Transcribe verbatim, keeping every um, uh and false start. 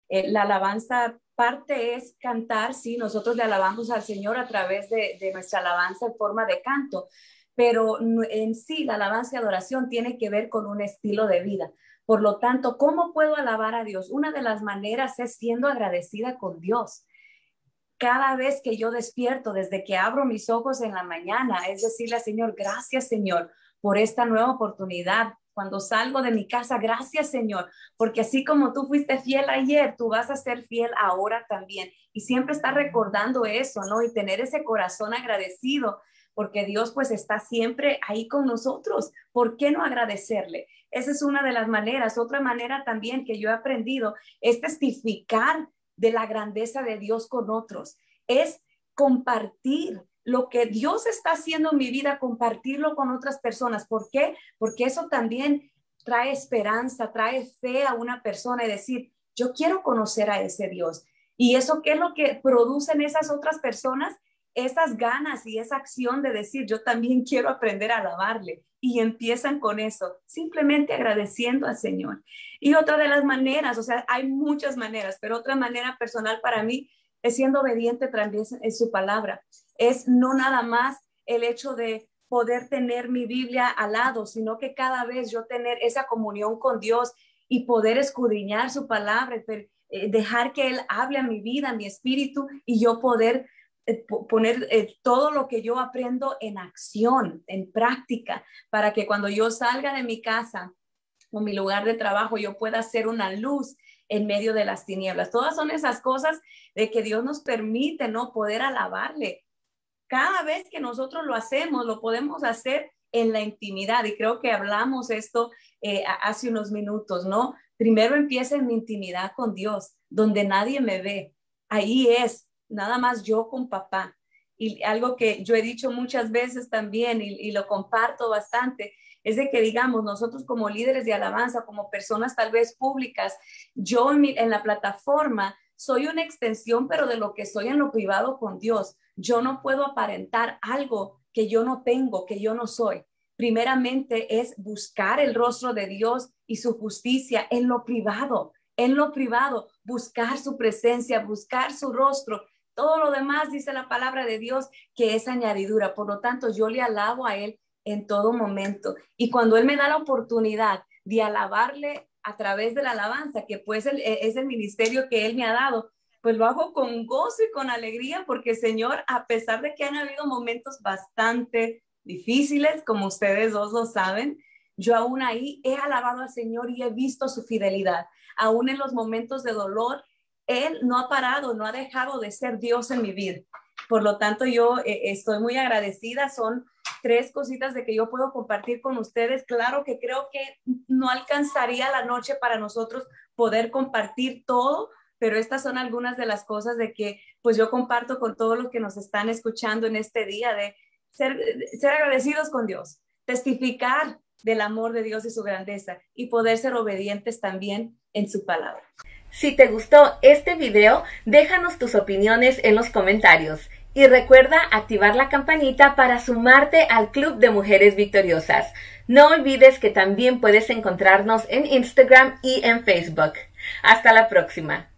Eh, la alabanza parte es cantar, sí, nosotros le alabamos al Señor a través de, de nuestra alabanza en forma de canto, pero en sí la alabanza y adoración tiene que ver con un estilo de vida. Por lo tanto, ¿cómo puedo alabar a Dios? Una de las maneras es siendo agradecida con Dios. Cada vez que yo despierto, desde que abro mis ojos en la mañana, es decirle al Señor, gracias Señor por esta nueva oportunidad. Cuando salgo de mi casa, gracias Señor, porque así como tú fuiste fiel ayer, tú vas a ser fiel ahora también. Y siempre estar recordando eso, ¿no? Y tener ese corazón agradecido, porque Dios pues está siempre ahí con nosotros. ¿Por qué no agradecerle? Esa es una de las maneras. Otra manera también que yo he aprendido es testificar de la grandeza de Dios con otros, es compartir lo que Dios está haciendo en mi vida, compartirlo con otras personas. ¿Por qué? Porque eso también trae esperanza, trae fe a una persona y decir, yo quiero conocer a ese Dios. ¿Y eso qué es lo que producen esas otras personas? Esas ganas y esa acción de decir, yo también quiero aprender a alabarle. Y empiezan con eso, simplemente agradeciendo al Señor. Y otra de las maneras, o sea, hay muchas maneras, pero otra manera personal para mí es siendo obediente también en su palabra. Es no nada más el hecho de poder tener mi Biblia al lado, sino que cada vez yo tener esa comunión con Dios y poder escudriñar su palabra, dejar que Él hable a mi vida, a mi espíritu, y yo poder poner eh, todo lo que yo aprendo en acción, en práctica, para que cuando yo salga de mi casa o mi lugar de trabajo, yo pueda ser una luz en medio de las tinieblas. Todas son esas cosas de que Dios nos permite, ¿no? Poder alabarle. Cada vez que nosotros lo hacemos, lo podemos hacer en la intimidad. Y creo que hablamos esto eh, hace unos minutos, ¿no? Primero empieza en mi intimidad con Dios, donde nadie me ve. Ahí es, nada más yo con papá. Y algo que yo he dicho muchas veces también y, y lo comparto bastante, es de que digamos, nosotros como líderes de alabanza, como personas tal vez públicas, yo en, mi, en la plataforma soy una extensión, pero de lo que soy en lo privado con Dios. Yo no puedo aparentar algo que yo no tengo, que yo no soy. Primeramente es buscar el rostro de Dios y su justicia en lo privado, en lo privado, buscar su presencia, buscar su rostro. Todo lo demás, dice la palabra de Dios, que es añadidura. Por lo tanto, yo le alabo a Él en todo momento. Y cuando Él me da la oportunidad de alabarle a través de la alabanza, que pues es el ministerio que Él me ha dado, pues lo hago con gozo y con alegría, porque Señor, a pesar de que han habido momentos bastante difíciles, como ustedes dos lo saben, yo aún ahí he alabado al Señor y he visto su fidelidad. Aún en los momentos de dolor, Él no ha parado, no ha dejado de ser Dios en mi vida. Por lo tanto, yo eh, estoy muy agradecida. Son tres cositas de que yo puedo compartir con ustedes. Claro que creo que no alcanzaría la noche para nosotros poder compartir todo, pero estas son algunas de las cosas de que pues yo comparto con todos los que nos están escuchando en este día, de ser, de ser agradecidos con Dios, testificar del amor de Dios y su grandeza y poder ser obedientes también en su palabra. Si te gustó este video, déjanos tus opiniones en los comentarios y recuerda activar la campanita para sumarte al Club de Mujeres Victoriosas. No olvides que también puedes encontrarnos en Instagram y en Facebook. Hasta la próxima.